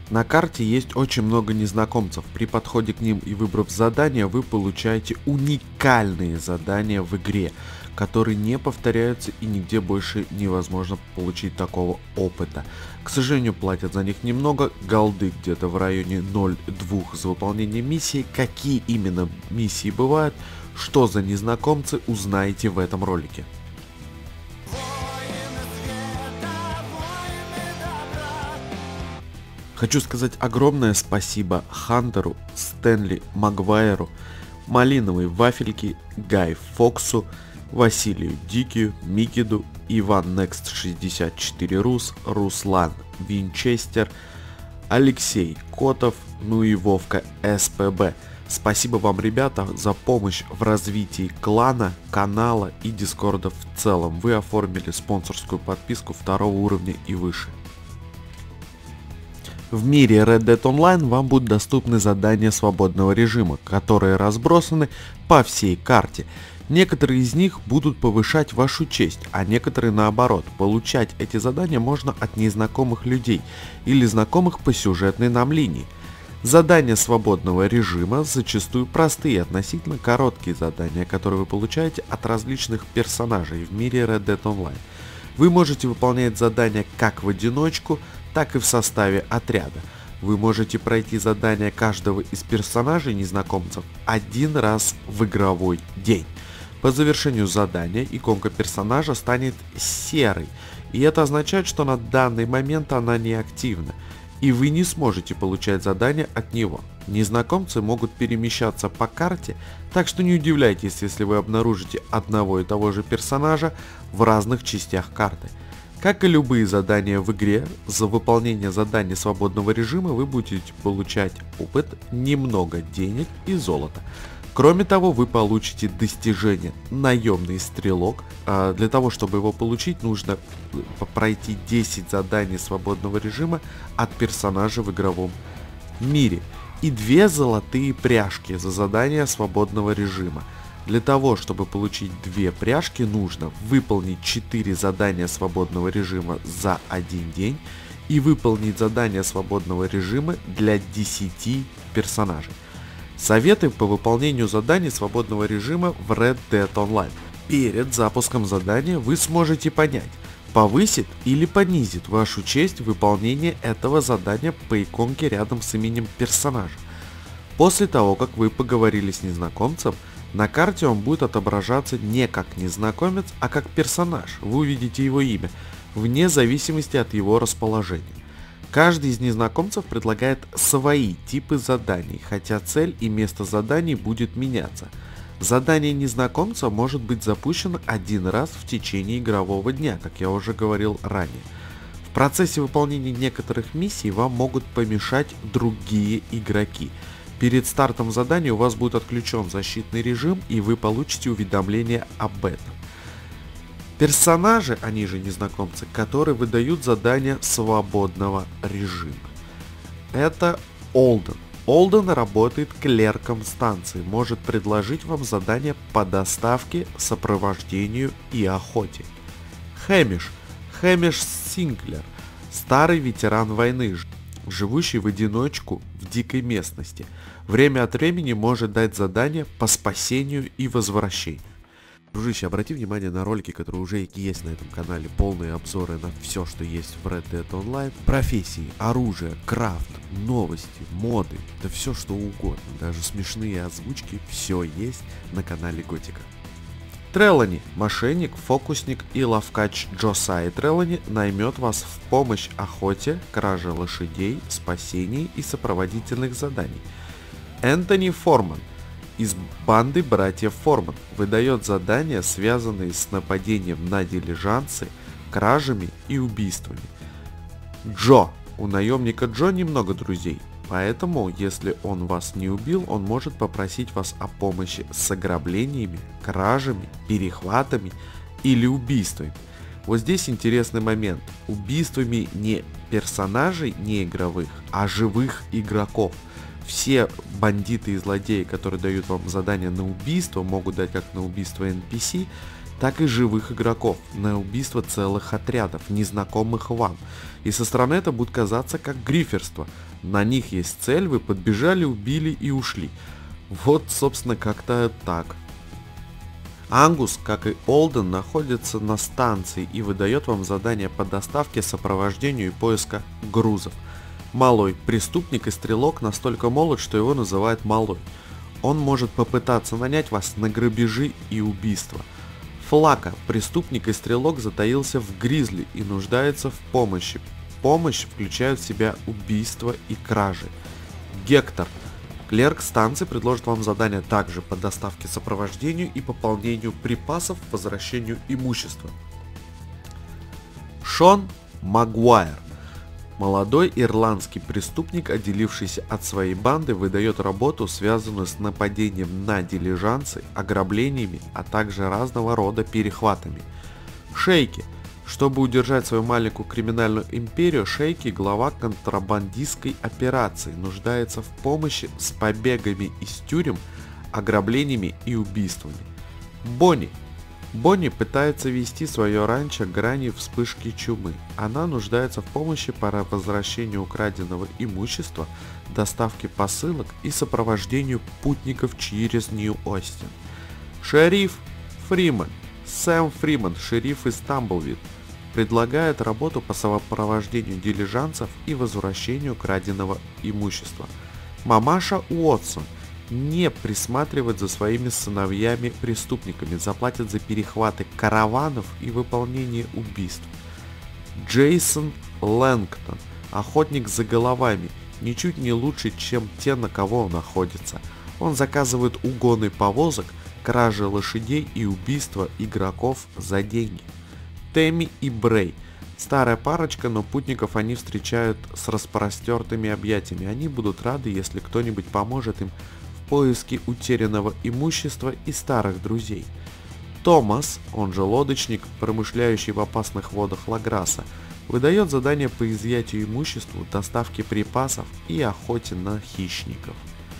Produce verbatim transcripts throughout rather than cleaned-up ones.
На карте есть очень много незнакомцев. При подходе к ним и выбрав задание, вы получаете уникальные задания в игре, которые не повторяются и нигде больше невозможно получить такого опыта. К сожалению, платят за них немного, голды где-то в районе ноль целых два за выполнение миссии. Какие именно миссии бывают, что за незнакомцы, узнаете в этом ролике. Хочу сказать огромное спасибо Хантеру, Стэнли Магуайру, Малиновой Вафельке, Гай Фоксу, Василию Дикию, Микиду, Иван Некст шестьдесят четыре Рус, Руслан Винчестер, Алексей Котов, ну и Вовка СПБ. Спасибо вам, ребята, за помощь в развитии клана, канала и дискорда в целом. Вы оформили спонсорскую подписку второго уровня и выше. В мире Red Dead Online вам будут доступны задания свободного режима, которые разбросаны по всей карте. Некоторые из них будут повышать вашу честь, а некоторые наоборот. Получать эти задания можно от незнакомых людей или знакомых по сюжетной нам линии. Задания свободного режима зачастую простые, относительно короткие задания, которые вы получаете от различных персонажей в мире Red Dead Online. Вы можете выполнять задания как в одиночку, так и в составе отряда. Вы можете пройти задания каждого из персонажей незнакомцев один раз в игровой день. По завершению задания иконка персонажа станет серой, и это означает, что на данный момент она не активна, и вы не сможете получать задания от него. Незнакомцы могут перемещаться по карте, так что не удивляйтесь, если вы обнаружите одного и того же персонажа в разных частях карты. Как и любые задания в игре, за выполнение заданий свободного режима вы будете получать опыт, немного денег и золота. Кроме того, вы получите достижение «Наемный стрелок». Для того, чтобы его получить, нужно пройти десять заданий свободного режима от персонажа в игровом мире. И две золотые пряжки за задание свободного режима. Для того, чтобы получить две пряжки, нужно выполнить четыре задания свободного режима за один день и выполнить задание свободного режима для десяти персонажей. Советы по выполнению заданий свободного режима в Red Dead Online. Перед запуском задания вы сможете понять, повысит или понизит вашу честь выполнение этого задания по иконке рядом с именем персонажа. После того, как вы поговорили с незнакомцем, на карте он будет отображаться не как незнакомец, а как персонаж. Вы увидите его имя, вне зависимости от его расположения. Каждый из незнакомцев предлагает свои типы заданий, хотя цель и место заданий будет меняться. Задание незнакомца может быть запущено один раз в течение игрового дня, как я уже говорил ранее. В процессе выполнения некоторых миссий вам могут помешать другие игроки. Перед стартом задания у вас будет отключен защитный режим, и вы получите уведомление об этом. Персонажи, они же незнакомцы, которые выдают задания свободного режима. Это Олден. Олден работает клерком станции, может предложить вам задания по доставке, сопровождению и охоте. Хэмиш. Хэмиш Синклер. Старый ветеран войны, живущий в одиночку в дикой местности. Время от времени может дать задания по спасению и возвращению. Дружище, обрати внимание на ролики, которые уже есть на этом канале, полные обзоры на все, что есть в Red Dead Online. Профессии, оружие, крафт, новости, моды, да все что угодно, даже смешные озвучки, все есть на канале Готика. Трелани, мошенник, фокусник и ловкач Джосай Трелани наймет вас в помощь охоте, краже лошадей, спасении и сопроводительных заданий. Энтони Форман из банды братьев Форман выдает задания, связанные с нападением на дилижансы, кражами и убийствами. Джо. У наемника Джо немного друзей, поэтому, если он вас не убил, он может попросить вас о помощи с ограблениями, кражами, перехватами или убийствами. Вот здесь интересный момент. Убийствами не персонажей не игровых, а живых игроков. Все бандиты и злодеи, которые дают вам задания на убийство, могут дать как на убийство эн пи си, так и живых игроков, на убийство целых отрядов, незнакомых вам. И со стороны это будет казаться как гриферство. На них есть цель, вы подбежали, убили и ушли. Вот, собственно, как-то так. Ангус, как и Олден, находится на станции и выдает вам задания по доставке, сопровождению и поиска грузов. Малой преступник и стрелок настолько молод, что его называют Малой. Он может попытаться нанять вас на грабежи и убийства. Флака, преступник и стрелок, затаился в Гризли и нуждается в помощи. Помощь включает в себя убийства и кражи. Гектор, клерк станции, предложит вам задания также по доставке, сопровождению и пополнению припасов, возвращению имущества. Шон Магуайр, молодой ирландский преступник, отделившийся от своей банды, выдает работу, связанную с нападением на дилижансы, ограблениями, а также разного рода перехватами. Шейки. Чтобы удержать свою маленькую криминальную империю, Шейки, глава контрабандистской операции, нуждается в помощи с побегами из тюрем, ограблениями и убийствами. Бонни. Бонни пытается вести свое ранчо к грани вспышки чумы. Она нуждается в помощи по возвращению украденного имущества, доставке посылок и сопровождению путников через Нью-Остин. Шериф Фриман. Сэм Фриман, шериф из Тамблвид, предлагает работу по сопровождению дилижансов и возвращению краденого имущества. Мамаша Уотсон не присматривает за своими сыновьями-преступниками, заплатит за перехваты караванов и выполнение убийств. Джейсон Лэнгтон, охотник за головами, ничуть не лучше, чем те, на кого он охотится. Он заказывает угоны повозок, кражи лошадей и убийства игроков за деньги. Тэмми и Брей. Старая парочка, но путников они встречают с распростертыми объятиями. Они будут рады, если кто-нибудь поможет им в поиске утерянного имущества и старых друзей. Томас, он же лодочник, промышляющий в опасных водах Лаграса, выдает задания по изъятию имущества, доставке припасов и охоте на хищников.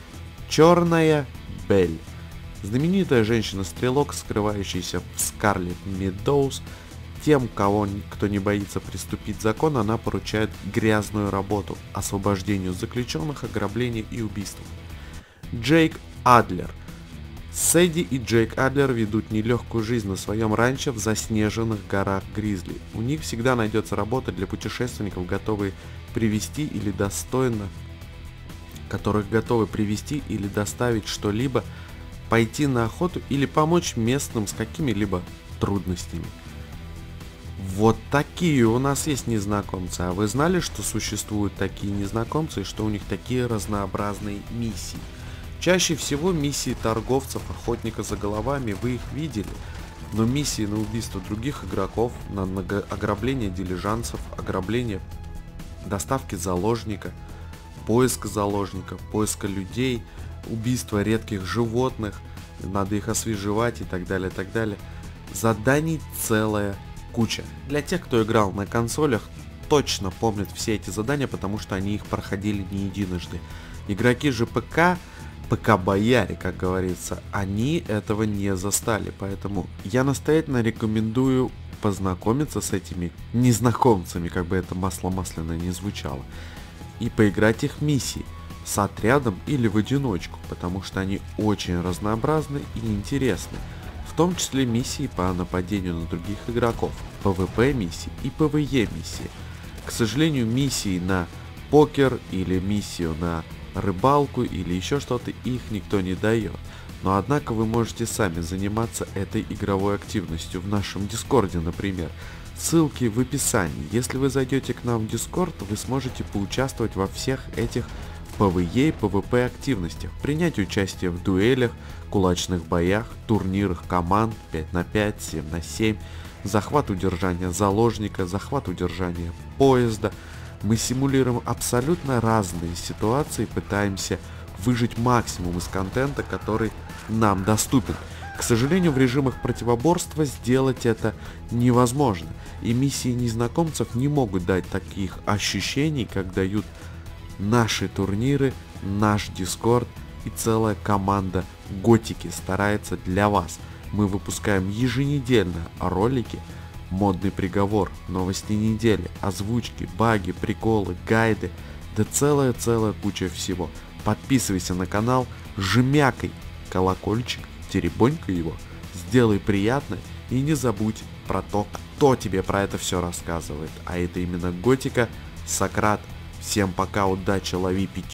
Черная Белль. Знаменитая женщина-стрелок, скрывающаяся в Скарлетт Медоуз. Тем, кого, кто не боится приступить закон, она поручает грязную работу, освобождению заключенных, ограбление и убийство. Джейк Адлер. Сэдди и Джейк Адлер ведут нелегкую жизнь на своем ранчо в заснеженных горах Гризли. У них всегда найдется работа для путешественников, готовые привезти или достойно, которых готовы привезти или доставить что-либо, пойти на охоту или помочь местным с какими-либо трудностями. Вот такие у нас есть незнакомцы. А вы знали, что существуют такие незнакомцы и что у них такие разнообразные миссии? Чаще всего миссии торговцев, охотника за головами, вы их видели. Но миссии на убийство других игроков, на ограбление дилижансов, ограбление доставки заложника, поиска заложника, поиска людей, убийство редких животных, надо их освежевать и так далее, так далее. Заданий целая куча. Для тех, кто играл на консолях, точно помнят все эти задания, потому что они их проходили не единожды. Игроки же ПК, ПК-бояре, как говорится, они этого не застали, поэтому я настоятельно рекомендую познакомиться с этими незнакомцами, как бы это масло масляное не звучало, и поиграть их миссии с отрядом или в одиночку, потому что они очень разнообразны и интересны. В том числе миссии по нападению на других игроков, пэ вэ пэ миссии и пэ вэ е миссии. К сожалению, миссии на покер или миссию на рыбалку или еще что-то их никто не дает. Но однако вы можете сами заниматься этой игровой активностью в нашем Дискорде, например. Ссылки в описании. Если вы зайдете к нам в Дискорд, вы сможете поучаствовать во всех этих пэ вэ е и пэ вэ пэ активностях, принять участие в дуэлях, кулачных боях, турнирах команд пять на пять, семь на семь, захват удержания заложника, захват удержания поезда. Мы симулируем абсолютно разные ситуации, пытаемся выжать максимум из контента, который нам доступен. К сожалению, в режимах противоборства сделать это невозможно, и миссии незнакомцев не могут дать таких ощущений, как дают наши турниры, наш Дискорд и целая команда Готики старается для вас. Мы выпускаем еженедельно ролики, модный приговор, новости недели, озвучки, баги, приколы, гайды, да целая-целая куча всего. Подписывайся на канал, жмякай колокольчик, теребонькай его, сделай приятно и не забудь про то, кто тебе про это все рассказывает. А это именно Готика, Сократ. Всем пока, удачи, лови пить.